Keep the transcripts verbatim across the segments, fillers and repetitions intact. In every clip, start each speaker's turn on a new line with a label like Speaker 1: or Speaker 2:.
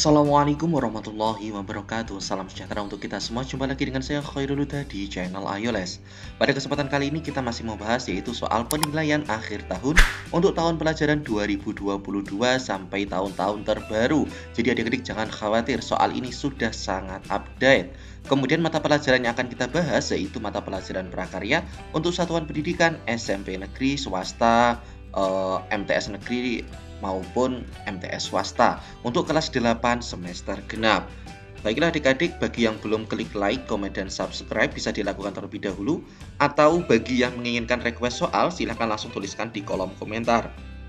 Speaker 1: Assalamualaikum warahmatullahi wabarakatuh. Salam sejahtera untuk kita semua. Jumpa lagi dengan saya Khairul Huda di channel Ayo Les. Pada kesempatan kali ini kita masih membahas yaitu soal penilaian akhir tahun untuk tahun pelajaran dua ribu dua puluh dua sampai tahun-tahun terbaru. Jadi adik-adik jangan khawatir, soal ini sudah sangat update. Kemudian mata pelajaran yang akan kita bahas yaitu mata pelajaran prakarya untuk satuan pendidikan S M P negeri, swasta, eh, M T S negeri maupun M T S swasta untuk kelas delapan semester genap. Baiklah adik-adik, bagi yang belum klik like, komen, dan subscribe bisa dilakukan terlebih dahulu. Atau bagi yang menginginkan request soal, silahkan langsung tuliskan di kolom komentar.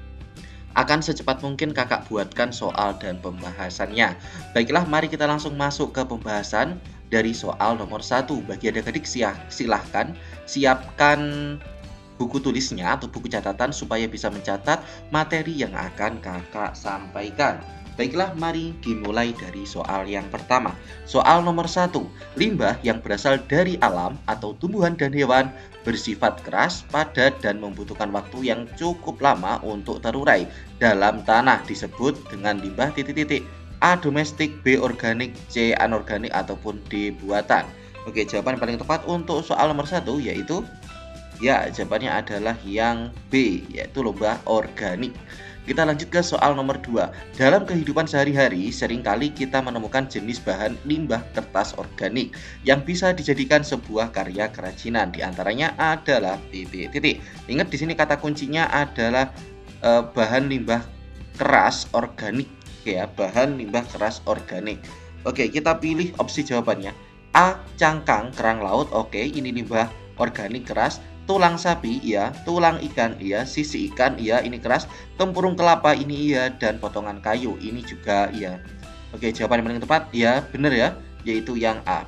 Speaker 1: Akan secepat mungkin kakak buatkan soal dan pembahasannya. Baiklah, mari kita langsung masuk ke pembahasan dari soal nomor satu. Bagi adik-adik silahkan siapkan buku tulisnya atau buku catatan supaya bisa mencatat materi yang akan kakak sampaikan. Baiklah, mari dimulai dari soal yang pertama. Soal nomor satu. Limbah yang berasal dari alam atau tumbuhan dan hewan bersifat keras, padat, dan membutuhkan waktu yang cukup lama untuk terurai dalam tanah disebut dengan limbah titik-titik. A. Domestik, B. Organik, C. Anorganik, ataupun D. Buatan. Oke, jawaban paling tepat untuk soal nomor satu yaitu ya, jawabannya adalah yang B, yaitu limbah organik. Kita lanjut ke soal nomor dua. Dalam kehidupan sehari-hari, seringkali kita menemukan jenis bahan limbah kertas organik yang bisa dijadikan sebuah karya kerajinan. Di antaranya adalah titik titik. Ingat di sini kata kuncinya adalah eh, bahan limbah keras organik, ya, bahan limbah keras organik. Oke, kita pilih opsi jawabannya. A. Cangkang kerang laut. Oke, ini limbah organik keras. Tulang sapi, iya. Tulang ikan, iya. Sisi ikan, iya. Ini keras. Tempurung kelapa, ini iya. Dan potongan kayu, ini juga iya. Oke, jawaban yang paling tepat, ya, benar ya, yaitu yang A.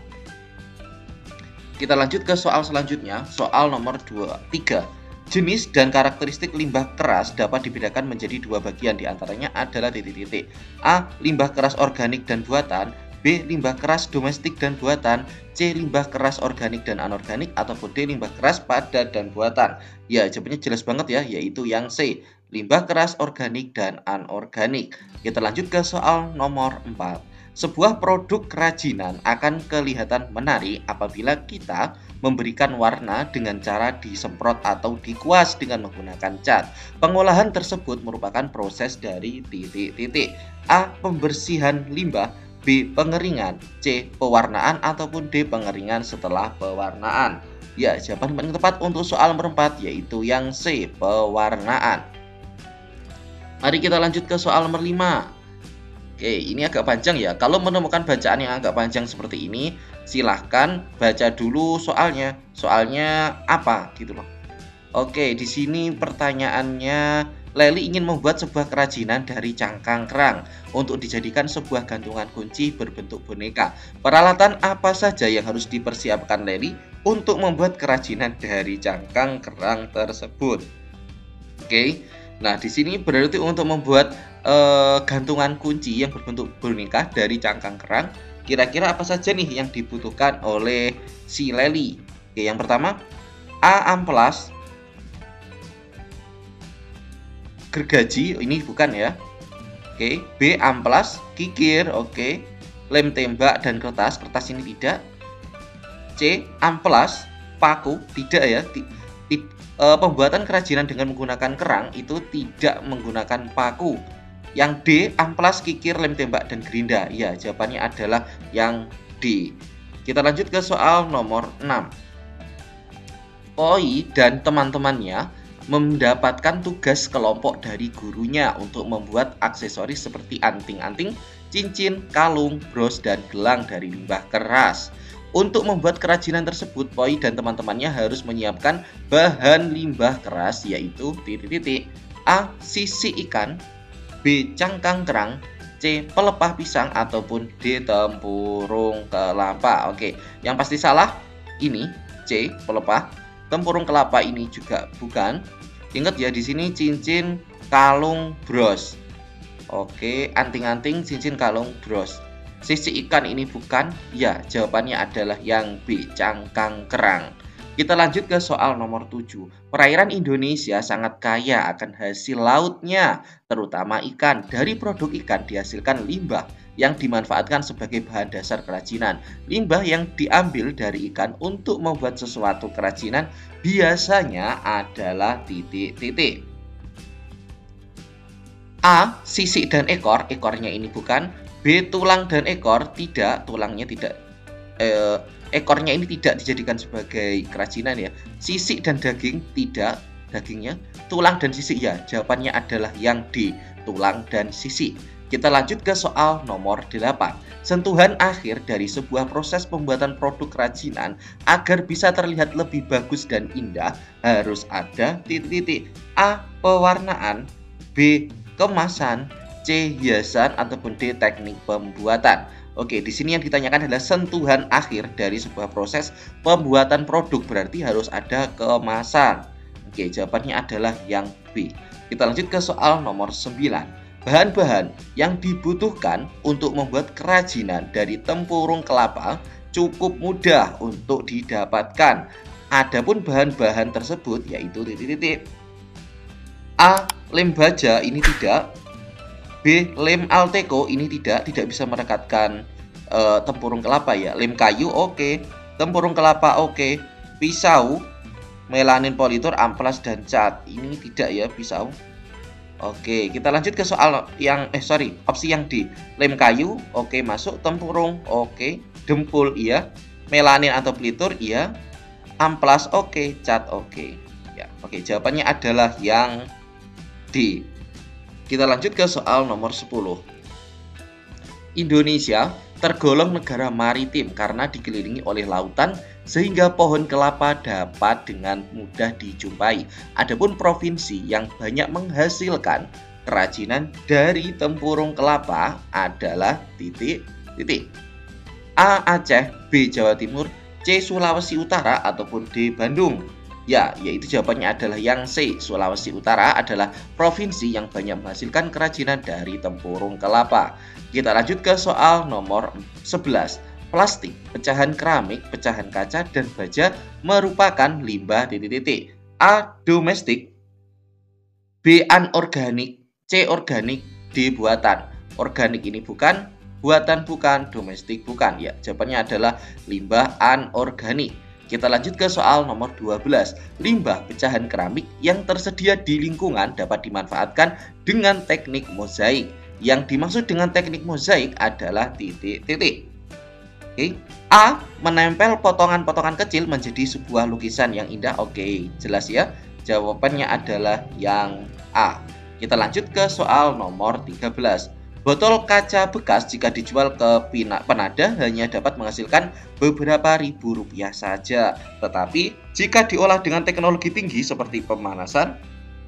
Speaker 1: Kita lanjut ke soal selanjutnya, soal nomor dua, tiga. Jenis dan karakteristik limbah keras dapat dibedakan menjadi dua bagian, diantaranya adalah titik-titik. A. Limbah keras organik dan buatan. B. Limbah keras domestik dan buatan. C. Limbah keras organik dan anorganik. Ataupun D. Limbah keras padat dan buatan. Ya, jawabannya jelas banget ya, yaitu yang C. Limbah keras organik dan anorganik. Kita lanjut ke soal nomor empat. Sebuah produk kerajinan akan kelihatan menarik apabila kita memberikan warna dengan cara disemprot atau dikuas dengan menggunakan cat. Pengolahan tersebut merupakan proses dari titik-titik. A. Pembersihan limbah. B. Pengeringan, C. Pewarnaan, ataupun D. Pengeringan setelah pewarnaan. Ya, jawaban paling tepat untuk soal nomor empat yaitu yang C. Pewarnaan. Mari kita lanjut ke soal nomor lima. Oke, ini agak panjang ya. Kalau menemukan bacaan yang agak panjang seperti ini, silahkan baca dulu soalnya. Soalnya apa gitu loh. Oke, di sini pertanyaannya, Leli ingin membuat sebuah kerajinan dari cangkang kerang untuk dijadikan sebuah gantungan kunci berbentuk boneka. Peralatan apa saja yang harus dipersiapkan Leli untuk membuat kerajinan dari cangkang kerang tersebut? Oke, nah di sini berarti untuk membuat eh, gantungan kunci yang berbentuk boneka dari cangkang kerang, kira-kira apa saja nih yang dibutuhkan oleh si Leli? Oke, yang pertama A. Amplas, gergaji, ini bukan ya. Oke, B. Amplas, kikir, oke. Lem tembak dan kertas, kertas ini tidak. C. Amplas, paku, tidak ya. T T e, pembuatan kerajinan dengan menggunakan kerang itu tidak menggunakan paku. Yang D. Amplas, kikir, lem tembak, dan gerinda. Ya, jawabannya adalah yang D. Kita lanjut ke soal nomor enam. Poi dan teman-temannya mendapatkan tugas kelompok dari gurunya untuk membuat aksesoris seperti anting-anting, cincin, kalung, bros, dan gelang dari limbah keras. Untuk membuat kerajinan tersebut, Poi dan teman-temannya harus menyiapkan bahan limbah keras yaitu titik-titik. A. Sisi ikan, B. Cangkang kerang, C. Pelepah pisang, ataupun D. Tempurung kelapa. Oke, yang pasti salah ini C. Pelepah. Tempurung kelapa ini juga bukan. Ingat ya, di sini cincin, kalung, bros. Oke, anting-anting, cincin, kalung, bros. Sisi ikan ini bukan. Ya, jawabannya adalah yang B. Cangkang kerang. Kita lanjut ke soal nomor tujuh. Perairan Indonesia sangat kaya akan hasil lautnya, terutama ikan. Dari produk ikan dihasilkan limbah yang dimanfaatkan sebagai bahan dasar kerajinan. Limbah yang diambil dari ikan untuk membuat sesuatu kerajinan biasanya adalah titik-titik. A. Sisik dan ekor, ekornya ini bukan. B. Tulang dan ekor, tidak, tulangnya tidak. Eh, ekornya ini tidak dijadikan sebagai kerajinan ya. Sisik dan daging, tidak, dagingnya. Tulang dan sisik, ya, jawabannya adalah yang D, tulang dan sisik. Kita lanjut ke soal nomor delapan. Sentuhan akhir dari sebuah proses pembuatan produk kerajinan agar bisa terlihat lebih bagus dan indah harus ada titik-titik. A. Pewarnaan, B. Kemasan, C. Hiasan, ataupun D. Teknik pembuatan. Oke, di sini yang ditanyakan adalah sentuhan akhir dari sebuah proses pembuatan produk, berarti harus ada kemasan. Oke, jawabannya adalah yang B. Kita lanjut ke soal nomor sembilan. Bahan-bahan yang dibutuhkan untuk membuat kerajinan dari tempurung kelapa cukup mudah untuk didapatkan. Adapun bahan-bahan tersebut yaitu titik-titik. A. Lem baja, ini tidak. B. Lem Alteco, ini tidak, tidak bisa merekatkan uh, tempurung kelapa ya. Lem kayu, oke. Okay. Tempurung kelapa, oke. Okay. Pisau, melanin politur, amplas, dan cat, ini tidak ya, pisau. Oke, kita lanjut ke soal yang eh sorry, opsi yang D. Lem kayu, oke, masuk. Tempurung, oke. Dempul, iya. Melanin atau pelitur, iya. Amplas, oke. Cat, oke. Ya, oke, jawabannya adalah yang D. Kita lanjut ke soal nomor sepuluh. Indonesia tergolong negara maritim karena dikelilingi oleh lautan sehingga pohon kelapa dapat dengan mudah dijumpai. Adapun provinsi yang banyak menghasilkan kerajinan dari tempurung kelapa adalah titik-titik. A. Aceh, B. Jawa Timur, C. Sulawesi Utara, ataupun D. Bandung. Ya, yaitu jawabannya adalah yang C. Sulawesi Utara adalah provinsi yang banyak menghasilkan kerajinan dari tempurung kelapa. Kita lanjut ke soal nomor sebelas. Plastik, pecahan keramik, pecahan kaca, dan baja merupakan limbah titik-titik. A. Domestik, B. Anorganik, C. Organik, D. Buatan. Organik ini bukan, buatan bukan, domestik bukan. Ya, jawabannya adalah limbah anorganik. Kita lanjut ke soal nomor dua belas. Limbah pecahan keramik yang tersedia di lingkungan dapat dimanfaatkan dengan teknik mozaik. Yang dimaksud dengan teknik mozaik adalah titik-titik. Oke. A. Menempel potongan-potongan kecil menjadi sebuah lukisan yang indah. Oke, jelas ya. Jawabannya adalah yang A. Kita lanjut ke soal nomor tiga belas. Botol kaca bekas jika dijual ke penada hanya dapat menghasilkan beberapa ribu rupiah saja. Tetapi jika diolah dengan teknologi tinggi seperti pemanasan,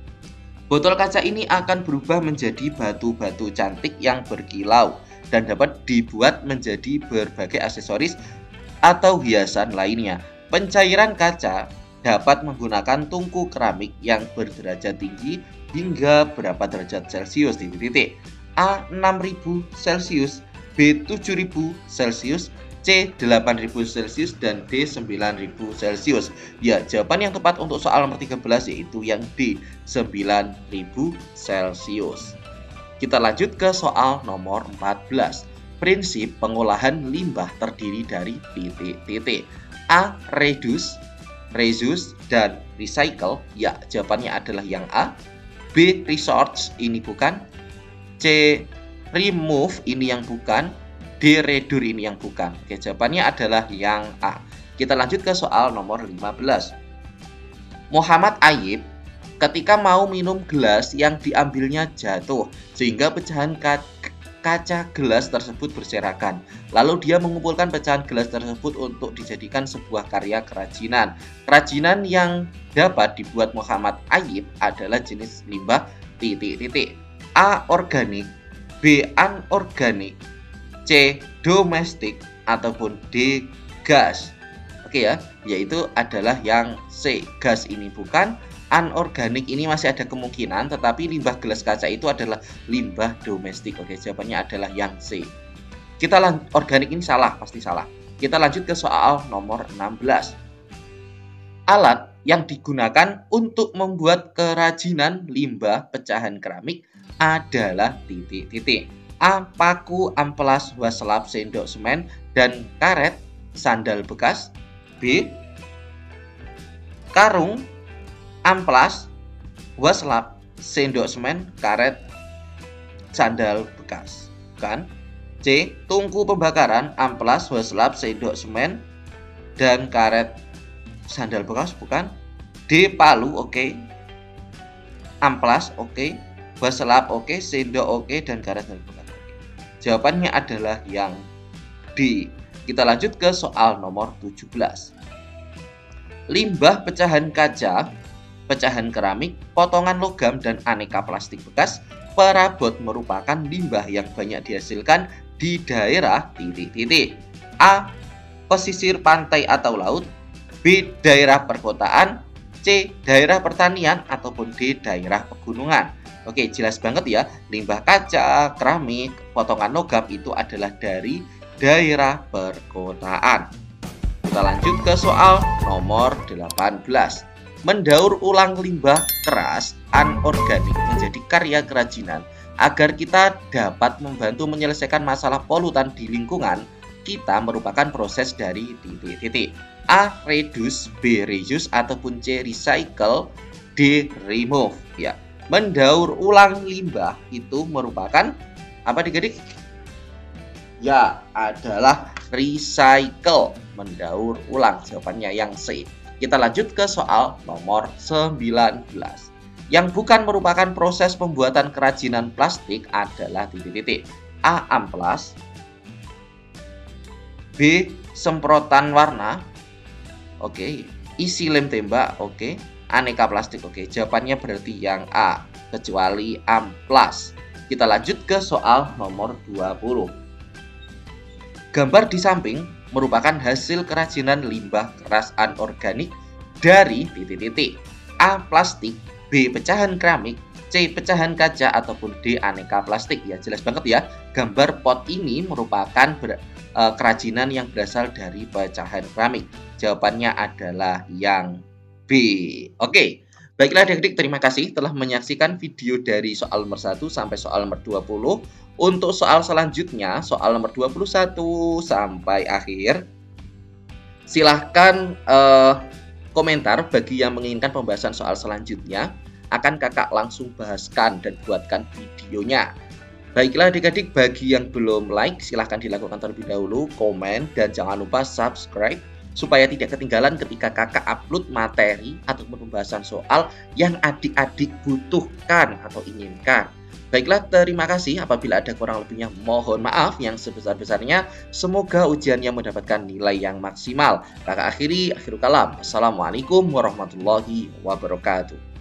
Speaker 1: botol kaca ini akan berubah menjadi batu-batu cantik yang berkilau dan dapat dibuat menjadi berbagai aksesoris atau hiasan lainnya. Pencairan kaca dapat menggunakan tungku keramik yang berderajat tinggi hingga berapa derajat Celcius titik-titik. A. enam ribu Celcius, B. tujuh ribu Celcius, C. delapan ribu Celcius, dan D. sembilan ribu Celcius. Ya, jawaban yang tepat untuk soal nomor tiga belas yaitu yang D, sembilan ribu Celcius. Kita lanjut ke soal nomor empat belas. Prinsip pengolahan limbah terdiri dari titik-titik. A. Reduce, reuse, dan recycle. Ya, jawabannya adalah yang A. B. Resource, ini bukan. C. Remove, ini yang bukan. D. Redur, ini yang bukan. Oke, jawabannya adalah yang A. Kita lanjut ke soal nomor lima belas. Muhammad Ayib ketika mau minum gelas yang diambilnya jatuh sehingga pecahan kaca gelas tersebut berserakan. Lalu dia mengumpulkan pecahan gelas tersebut untuk dijadikan sebuah karya kerajinan. Kerajinan yang dapat dibuat Muhammad Ayib adalah jenis limbah titik-titik. A. Organik, B. Anorganik, C. Domestik, ataupun D. Gas. Oke ya, yaitu adalah yang C. Gas ini bukan. Anorganik ini masih ada kemungkinan, tetapi limbah gelas kaca itu adalah limbah domestik. Oke, jawabannya adalah yang C. Kita lanjut, organik ini salah, pasti salah. Kita lanjut ke soal nomor enam belas. Alat yang digunakan untuk membuat kerajinan limbah pecahan keramik adalah titik-titik. A. Paku, amplas, waslap, sendok semen, dan karet sandal bekas. B. Karung, amplas, waslap, sendok semen, karet sandal bekas. Kan? C. Tungku pembakaran, amplas, waslap, sendok semen, dan karet sandal bekas. Bukan. D. Palu, oke. Okay. Amplas, oke. Okay. Waslap, oke. Okay. Sendok, oke. Okay. Dan karet sandal bekas, oke. Okay. Jawabannya adalah yang D. Kita lanjut ke soal nomor tujuh belas. Limbah pecahan kaca, pecahan keramik, potongan logam, dan aneka plastik bekas perabot merupakan limbah yang banyak dihasilkan di daerah titik-titik. A. Pesisir pantai atau laut. B. Daerah perkotaan. C. Daerah pertanian. Ataupun D. Daerah pegunungan. Oke, jelas banget ya. Limbah kaca, keramik, potongan logam itu adalah dari daerah perkotaan. Kita lanjut ke soal nomor delapan belas. Mendaur ulang limbah keras anorganik menjadi karya kerajinan. Agar kita dapat membantu menyelesaikan masalah polutan di lingkungan, kita merupakan proses dari titik-titik. A. Reduce, B. Reuse, ataupun C. Recycle, D. Remove. Ya, mendaur ulang limbah itu merupakan apa adik-adik? Ya, adalah recycle, mendaur ulang. Jawabannya yang C. Kita lanjut ke soal nomor sembilan belas. Yang bukan merupakan proses pembuatan kerajinan plastik adalah titik-titik. A. Amplas. B. Semprotan warna. Oke. Isi lem tembak. Oke. Aneka plastik. Oke. Jawabannya berarti yang A, kecuali amplas. Kita lanjut ke soal nomor dua puluh. Gambar di samping merupakan hasil kerajinan limbah keras anorganik dari titik-titik. A. Plastik, B. Pecahan keramik, C. Pecahan kaca, ataupun D. Aneka plastik. Ya, jelas banget ya. Gambar pot ini merupakan ber, e, kerajinan yang berasal dari pecahan keramik. Jawabannya adalah yang B. Oke. Baiklah adik-adik, terima kasih telah menyaksikan video dari soal nomor satu sampai soal nomor dua puluh. Untuk soal selanjutnya, soal nomor dua puluh satu sampai akhir, silahkan eh, komentar bagi yang menginginkan pembahasan soal selanjutnya. Akan kakak langsung bahaskan dan buatkan videonya. Baiklah adik-adik, bagi yang belum like, silahkan dilakukan terlebih dahulu, komen, dan jangan lupa subscribe, supaya tidak ketinggalan ketika kakak upload materi atau pembahasan soal yang adik-adik butuhkan atau inginkan. Baiklah, terima kasih. Apabila ada kurang lebihnya, mohon maaf yang sebesar-besarnya. Semoga ujiannya mendapatkan nilai yang maksimal. Kakak akhiri, akhirul kalam. Assalamualaikum warahmatullahi wabarakatuh.